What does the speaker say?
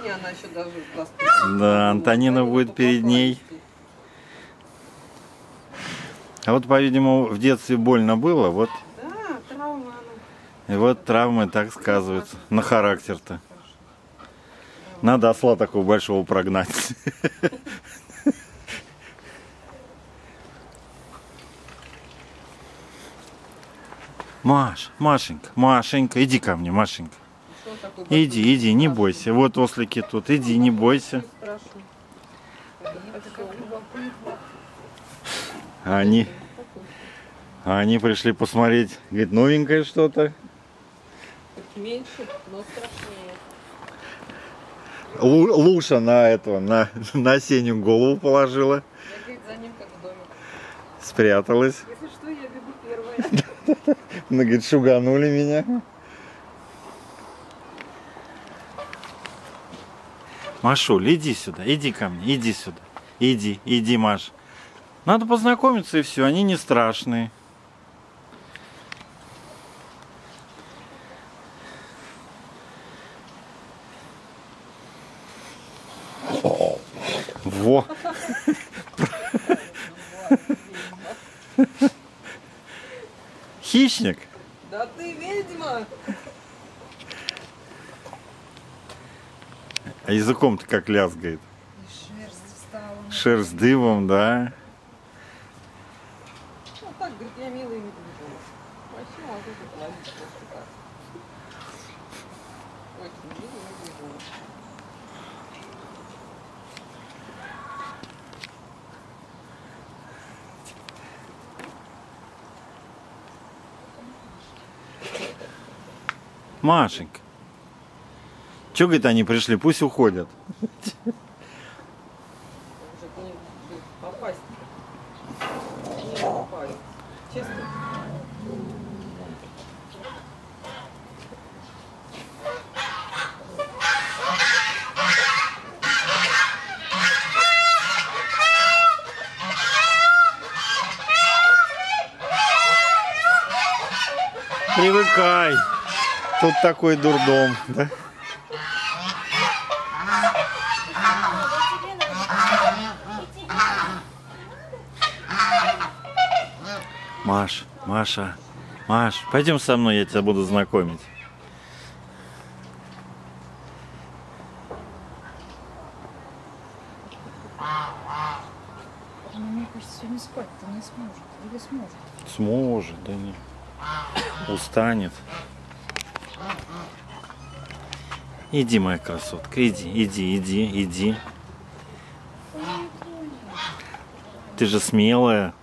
меня она еще даже Да, Антонина будет перед ней. А вот, по-видимому, в детстве больно было, вот. Да, травма она. И вот травмы так сказываются на характер-то. Надо осла такого большого прогнать. Машенька, Машенька, иди ко мне, Машенька. Иди, не бойся. Вот ослики тут, иди, не бойся. Они пришли посмотреть, говорит, новенькое что-то. Меньше, но страшнее. Луша на осеннюю голову положила. Я, говорит, за ним как в доме. Спряталась. Если что, я бегу первая. Она говорит, шуганули меня. Машуль, иди сюда, иди ко мне, иди сюда. Иди, Маш. Надо познакомиться и все, они не страшные. Во! Хищник? Да ты ведьма! А языком-то как лязгает. И шерсть встала. Шерсть дыбом, да. Ну так, говорит, я милая и не побежала. Вообще могу тут ловить просто так. Очень милая и не побежала. Машенька. Че, говорит, они пришли? Пусть уходят. Уже не попасть. Не попасть. Честно. Привыкай. Тут такой дурдом, да? Маш, пойдем со мной, я тебя буду знакомить. Мне кажется, сегодня спать-то не сможет. Или сможет? Сможет, да не. Устанет. Иди, моя красотка, иди. Ты же смелая.